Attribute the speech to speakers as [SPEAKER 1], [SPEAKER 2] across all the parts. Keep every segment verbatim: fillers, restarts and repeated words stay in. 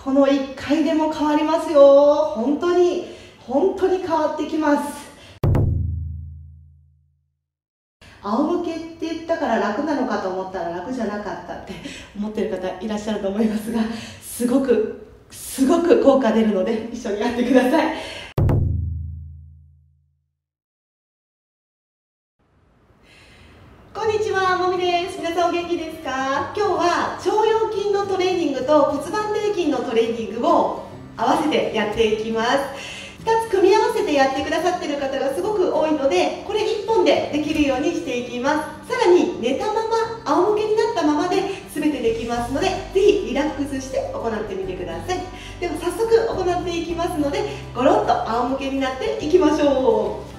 [SPEAKER 1] このいっかいでも変わりますよ。本当に本当に変わってきます。仰向けって言ったから楽なのかと思ったら楽じゃなかったって思ってる方いらっしゃると思いますが、すごくすごく効果出るので一緒にやってください。こんにちは、もみです。皆さんお元気ですか？今日は腸腰筋のトレーニングと骨盤底筋のトレーニングを合わせてやっていきます。ふたつ組み合わせてやってくださっている方がすごく多いので、これいっぽんでできるようにしていきます。さらに寝たまま仰向けになったままで全てできますので、ぜひリラックスして行ってみてください。では早速行っていきますので、ゴロッと仰向けになっていきましょう。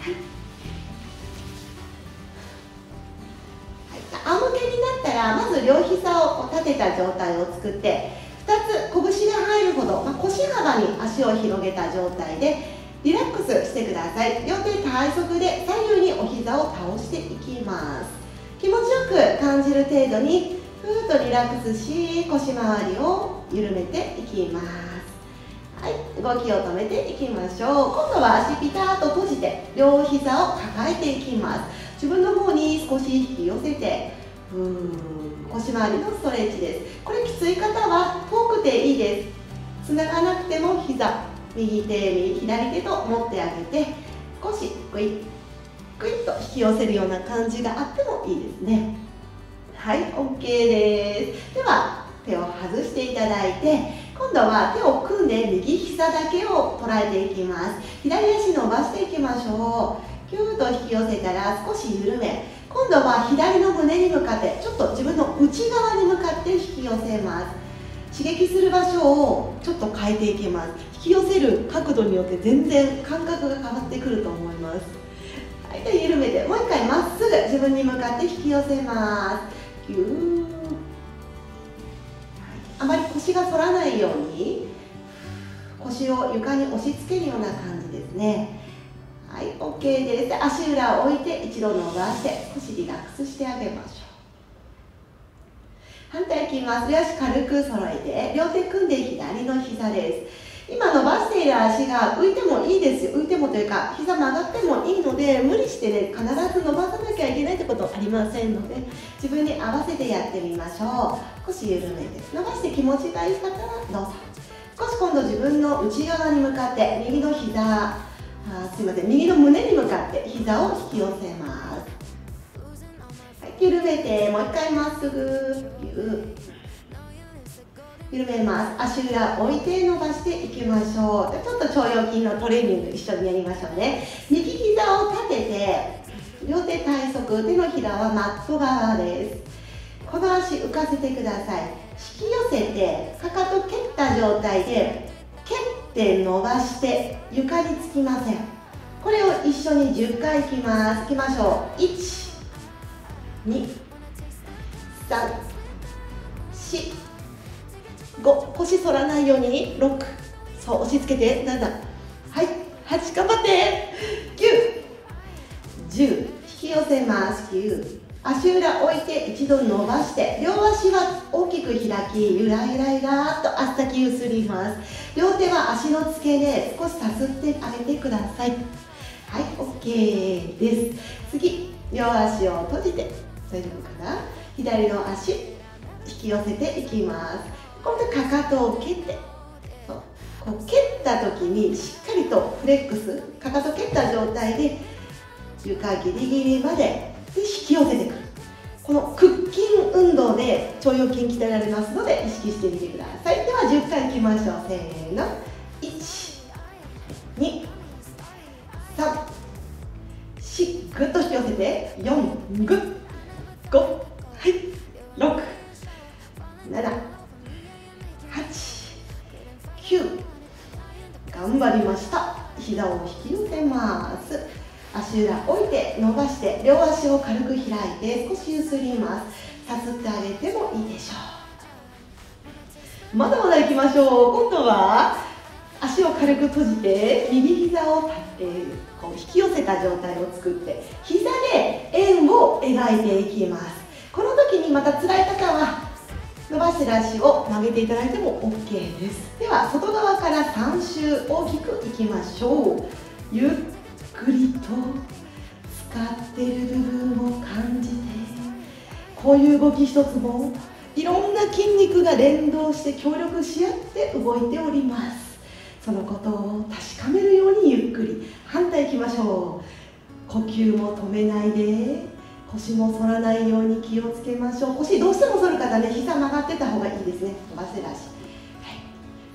[SPEAKER 1] 仰向けになったら、まず両膝を立てた状態を作って、ふたつ拳が入るほど、まあ、腰幅に足を広げた状態でリラックスしてください。両手体側で左右にお膝を倒していきます。気持ちよく感じる程度にふーっとリラックスし、腰回りを緩めていきます。はい、動きを止めていきましょう。今度は足ピタッと閉じて両膝を抱えていきます。自分の方に少し引き寄せて、ふー腰回りのストレッチです。これきつい方は遠くていいです。つながなくても膝、右手、右左手と持ってあげて、少しグイッグイッと引き寄せるような感じがあってもいいですね。はい、 OK です。では手を外していただいて、今度は手を組んで右膝だけを捉えていきます。左足伸ばしていきましょう。ぎゅーっと引き寄せたら少し緩め、今度は左の胸に向かってちょっと自分の内側に向かって引き寄せます。刺激する場所をちょっと変えていきます。引き寄せる角度によって全然感覚が変わってくると思います。はい、で緩めてもう一回まっすぐ自分に向かって引き寄せます。ぎゅー、はい、あまり腰が反らないように腰を床に押し付けるような感じですね。はい、OK です。足裏を置いて一度伸ばして少しリラックスしてあげましょう。反対いきます。両足軽く揃えて両手組んで左の膝です。今伸ばしている足が浮いてもいいですよ。浮いてもというか膝曲がってもいいので、無理してね必ず伸ばさなきゃいけないってことはありませんので、自分に合わせてやってみましょう。少し緩めて伸ばして気持ちがいい方はどうぞ。少し今度自分の内側に向かって右の膝、あすいません、右の胸に向かって膝を引き寄せます。はい、緩めてもう一回まっすぐ緩めます。足裏置いて伸ばしていきましょう。ちょっと腸腰筋のトレーニング一緒にやりましょうね。右膝を立てて両手体側、手のひらはマット側です。この足浮かせてください。引き寄せてかかと蹴った状態で蹴って伸ばして床につきません。これを一緒にじゅっかいいきます。いきましょう。いち、に、さん、よん、ご、腰反らないようにろく、そう押し付けてなな、はい、はち、頑張ってきゅう、じゅう、引き寄せます。きゅう、足裏置いて一度伸ばして両足は大きく開き、ゆらゆらゆらっと足先ゆすります。両手は足の付け根少しさすってあげてください。はい、 OK です。次両足を閉じて大丈夫かな。左の足引き寄せていきます。今度かかとを蹴って、そうこう蹴った時にしっかりとフレックス、かかと蹴った状態で床ギリギリまでで引き寄せてくる。この屈筋運動で腸腰筋鍛えられますので意識してみてください。ではじゅっかいいきましょう。せーの、いち、に、さん、よん、ぐっと引き寄せてよん、ぐっ、ご、はい、ろく、なな、はち、きゅう、頑張りました。膝を引き寄せます。足裏置いて伸ばして両足を軽く開いて少しゆすります。さすってあげてもいいでしょう。まだまだいきましょう。今度は足を軽く閉じて右膝を立ってこう引き寄せた状態を作って膝で円を描いていきます。この時にまた辛い方は伸ばしてる足を曲げていただいても オーケー です。では外側からさん周大きくいきましょう。ゆっくりと使っている部分を感じて、こういう動き一つもいろんな筋肉が連動して協力し合って動いております。そのことを確かめるようにゆっくり反対いきましょう。呼吸も止めないで、腰も反らないように気をつけましょう。腰どうしても反る方ね、膝曲がってた方がいいですね。伸ばせる足、はい、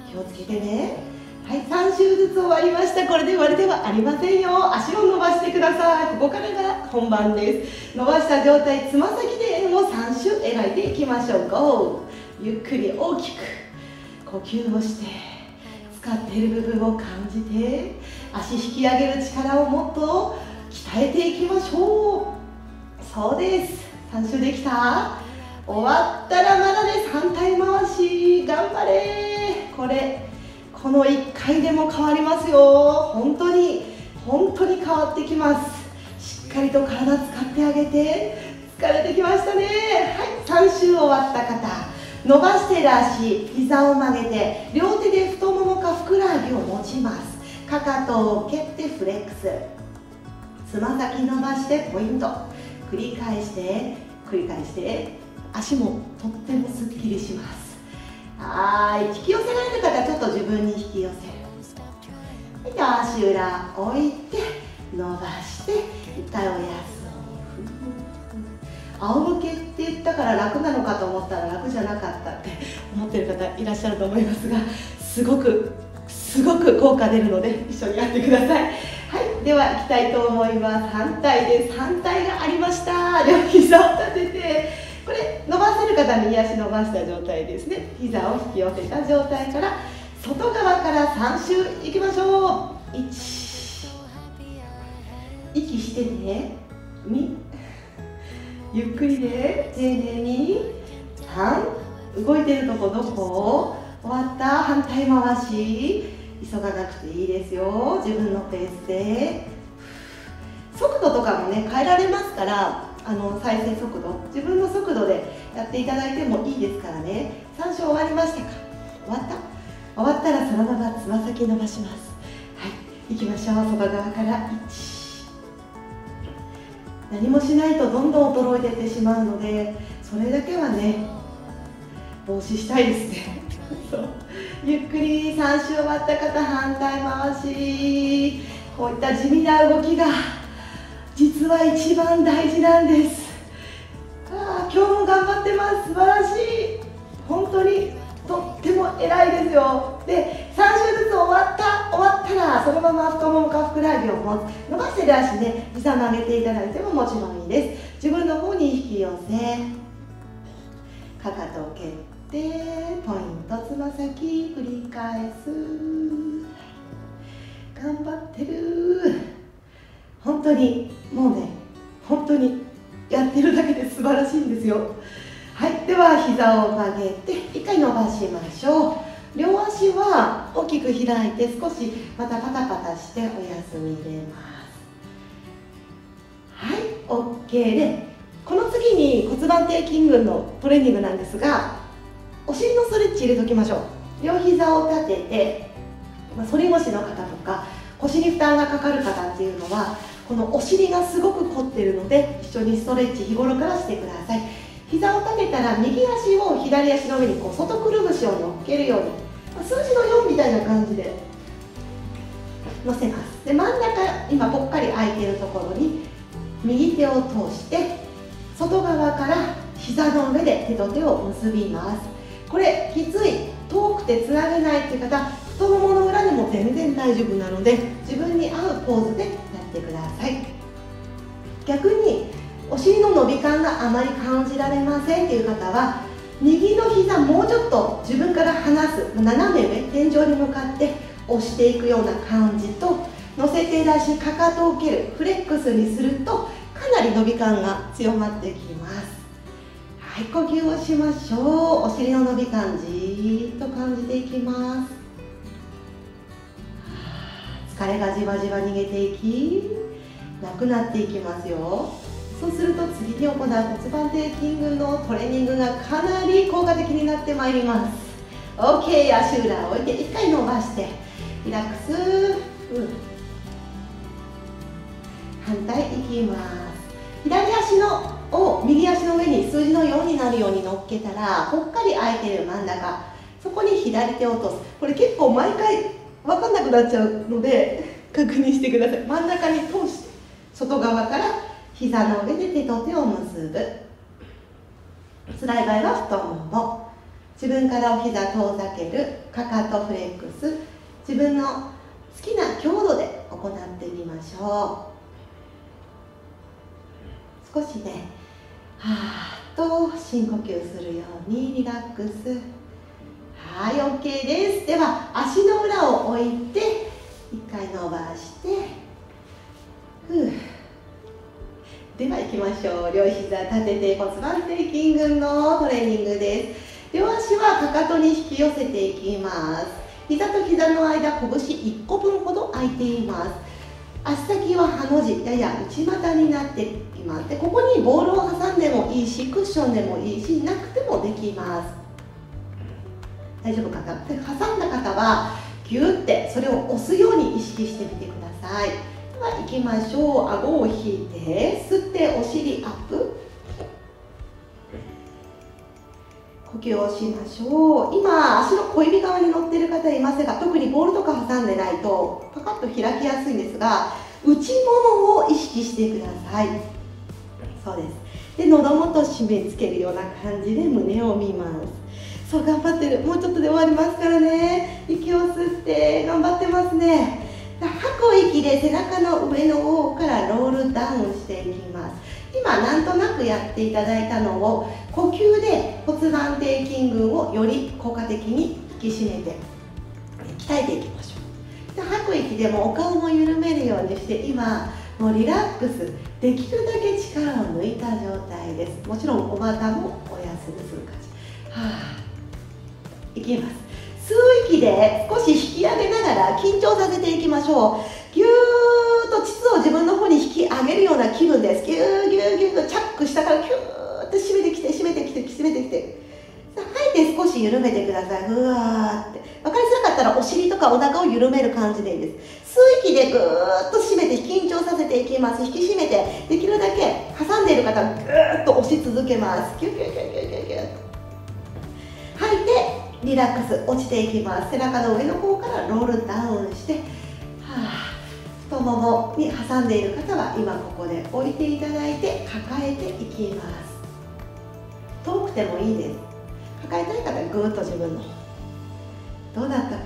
[SPEAKER 1] 気をつけてね。はい、さん周ずつ終わりました。これで終わりではありませんよ。足を伸ばしてください。ここからが本番です。伸ばした状態、つま先で円をさん周描いていきましょう。ゴー。ゆっくり大きく呼吸をして、使っている部分を感じて、足引き上げる力をもっと鍛えていきましょう。そうです。さん周できた？終わったらまだです。反対回し頑張れ。これこのいっかいでも変わりますよ。本当に本当に変わってきます。しっかりと体使ってあげて。疲れてきましたね。はい、さん周終わった方、伸ばしている足、膝を曲げて両手で太ももかふくらはぎを持ちます。かかとを蹴ってフレックス、つま先伸ばしてポイント、繰り返して繰り返して、足もとってもすっきりします。はい、引き寄せられる方はちょっと自分に引き寄せる。で足裏置いて伸ばして一回お休み。仰向けって言ったから楽なのかと思ったら楽じゃなかったって思ってる方いらっしゃると思いますが、すごくすごく効果出るので一緒にやってください。はい、では行きたいと思います。反対です。反対がありました。両膝を立てて、これ伸ばせる方は右足伸ばした状態ですね。膝を引き寄せた状態から外側からさん周いきましょう。いち、息してね。に、ゆっくりで丁寧に。さん、動いてるとこどこ？終わった。反対回し、急がなくていいですよ。自分のペースで。速度とかもね変えられますから、あの再生速度、自分の速度でやっていただいてもいいですからね。さん周終わりましたか？終わった？終わったらそのままつま先伸ばします。はい、行きましょう。外側からいち、何もしないとどんどん衰えていってしまうので、それだけはね防止したいですね。そう、ゆっくりさん周終わった方、反対回し、こういった地味な動きが実は一番大事なんです。ああ、今日も頑張ってます。素晴らしい。本当にとっても偉いですよ。で、さん周ずつ終わった終わったらそのまま太ももかふくらはぎを持つ。伸ばしてる足ね、膝曲げていただいてももちろんいいです。自分の方に引き寄せ、かかとを蹴ってポイント、つま先繰り返す。頑張ってる。本当にもうね、本当にやってるだけで素晴らしいんですよ。はい、では膝を曲げて一回伸ばしましょう。両足は大きく開いて少しまたパタパタしてお休み入れます。はい、 OK で、この次に骨盤底筋群のトレーニングなんですが、お尻のストレッチ入れておきましょう。両膝を立てて、まあ、反り腰の方とか腰に負担がかかる方っていうのはこのお尻がすごく凝っているので、一緒にストレッチ日頃からしてください。膝を立てたら右足を左足の上にこう外くるぶしを乗っけるように、まあ、数字のよんみたいな感じで乗せます。で、真ん中、今ぽっかり空いているところに右手を通して外側から膝の上で手と手を結びます。これきつい、遠くてつなげないっていう方、太ももの裏でも全然大丈夫なので、自分に合うポーズでやってください。逆にお尻の伸び感があまり感じられませんっていう方は、右の膝もうちょっと自分から離す、斜め上、天井に向かって押していくような感じと、乗せている足、かかとを蹴る、フレックスにするとかなり伸び感が強まってきます。はい、呼吸をしましょう。お尻の伸び感、じーっと感じていきます。疲れがじわじわ逃げていき、なくなっていきますよ。 そうすると次に行う骨盤底筋群のトレーニングがかなり効果的になってまいります。 OK、 足裏を置いていっかい伸ばしてリラックス、うん、反対いきます。左足のを右足の上に数字のよんになるように乗っけたら、ぽっかり空いている真ん中、そこに左手を落とす。これ結構毎回分かんなくなっちゃうので確認してください。真ん中に通して外側から膝の上で手と手を結ぶ。辛い場合は太もも、自分からお膝遠ざける、かかとフレックス、自分の好きな強度で行ってみましょう。少しね、はーっと深呼吸するようにリラックス。はい、 OK です。では足の裏を置いていっかい伸ばして、ふうでは行きましょう。両膝立てて骨盤底筋群のトレーニングです。両足はかかとに引き寄せていきます。膝と膝の間、拳いっこぶんほど空いています。足先はハの字、やや内股になっています。でここにボールを挟んでもいいし、クッションでもいいし、なくてもできます。大丈夫かな。で挟んだ方はギューってそれを押すように意識してみてください。では行きましょう。顎を引いて吸ってお尻アップ、呼吸をしましょう。今足の小指側に乗っている方いますが、特にボールとか挟んでないとパカッと開きやすいんですが、内ももを意識してください。そうです。で喉元締め付けるような感じで胸を見ます。そう、頑張ってる。もうちょっとで終わりますからね。息を吸って頑張ってますね。吐く息で背中の上の方からロールダウンしていきます。今なんとなくやっていただいたのを呼吸で骨盤底筋群をより効果的に引き締めて鍛えていきましょう。で吐く息でもお顔も緩めるようにして、今もうリラックスできるだけ力を抜いた状態です。もちろんお股もお休みする感じ。はあ、いきます。吸う息で少し引き上げながら緊張させていきましょう。ぎゅーっと膣を自分の方に引き上げるような気分です。ぎゅーぎゅーぎゅーとチャック下からキューッと締めてきて締めてきて締めてきて、吐いて少し緩めてください。ふわーって。分かりづらかったらお尻とかお腹を緩める感じでいいです。吸う息でぐーっと締めて緊張させていきます。引き締めてできるだけ挟んでいる方はぐーっと押し続けます。キュキュキュキュキュキュキュ。吐いてリラックス落ちていきます。背中の上の方からロールダウンして、はあ、太ももに挟んでいる方は今ここで置いていただいて抱えていきます。遠くてもいいです。抱えたい方はぐーっと自分のどうだったかな。は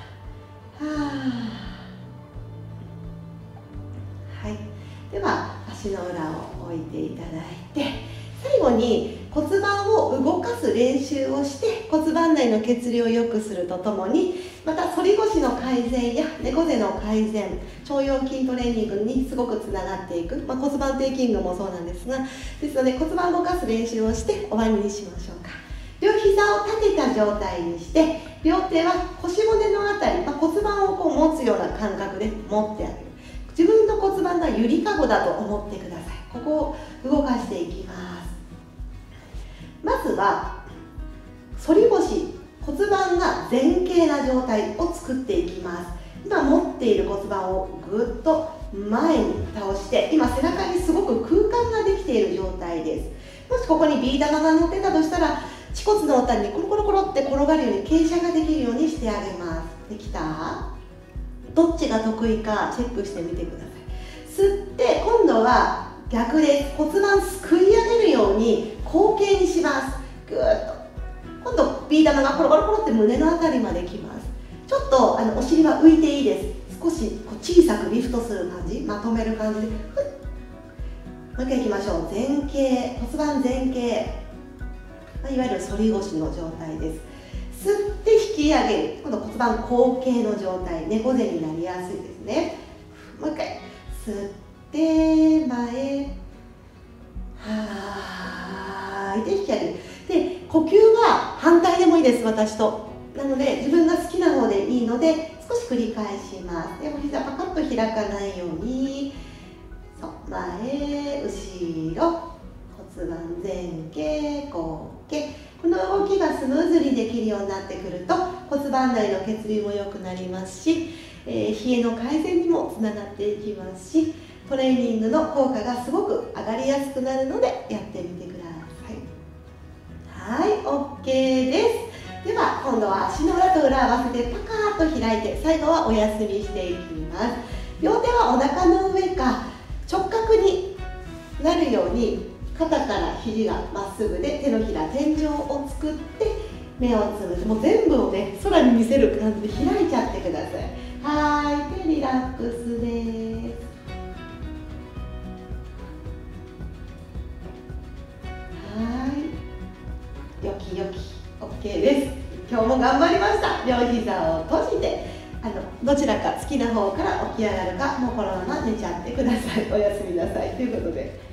[SPEAKER 1] あ、はい。では足の裏を置いていただいて、最後に骨盤を動かす練習をして骨盤内の血流を良くするとともに、また反り腰の改善や猫背の改善、腸腰筋トレーニングにすごくつながっていく、まあ、骨盤底筋群もそうなんですが、ですので骨盤を動かす練習をして終わりにしましょうか。両膝を立てた状態にして、両手は腰骨のあたり、まあ、骨盤をこう持つような感覚で持ってあげる。自分の骨盤がゆりかごだと思ってください。ここを動かしていきます。まずは反り腰、骨盤が前傾な状態を作っていきます。今持っている骨盤をぐっと前に倒して、今背中にすごく空間ができている状態です。もしここにビー玉が乗ってたとしたら、恥骨の辺りにコロコロコロって転がるように傾斜ができるようにしてあげます。できた？どっちが得意かチェックしてみてください。吸って今度は逆です。骨盤すくい上げるように後傾にします。ぐーっと今度ビー玉がコロコロコロって胸のあたりまできます。ちょっとあのお尻は浮いていいです。少しこう小さくリフトする感じ、まとめる感じで、ふっ、もう一回いきましょう。前傾、骨盤前傾、まあ、いわゆる反り腰の状態です。吸って引き上げる。今度骨盤後傾の状態、猫背になりやすいですね。もう一回吸って前、はーいで引き上げる。で呼吸は反対でもいいです。私となので自分が好きな方でいいので少し繰り返します。でお膝パカッと開かないように、そう前後ろ、骨盤前傾後傾。この動きがスムーズにできるようになってくると骨盤内の血流も良くなりますし、えー、冷えの改善にもつながっていきますし、トレーニングの効果がすごく上がりやすくなるのでやってみてください。はい、 OK です。では今度は足の裏と裏合わせてパカーッと開いて、最後はお休みしていきます。両手はお腹の上か直角になるように、肩から肘がまっすぐで手のひら天井を作って目をつぶって、もう全部をね空に見せる感じで開いちゃってください。はい、でリラックスです。はい、よきよき OK です。今日も頑張りました。両膝を閉じて、あのどちらか好きな方から起き上がるか、もうこのまま寝ちゃってください。おやすみなさいということで、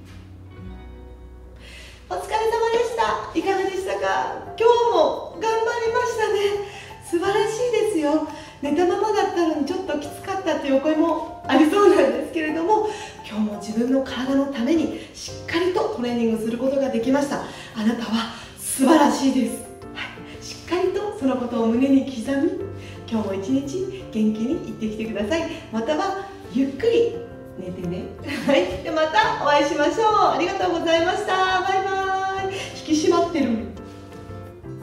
[SPEAKER 1] お疲れ様でした。いかがでしたか？今日も頑張りましたね。素晴らしいですよ。寝たままだったのにちょっときつかったというお声もありそうなんですけれども、今日も自分の体のためにしっかりとトレーニングすることができました。あなたは素晴らしいです。はい、しっかりとそのことを胸に刻み、今日も一日元気にいってきてください。またはゆっくり寝てね。はい、でまたお会いしましょう。ありがとうございました。バイバイ。引き締まってる。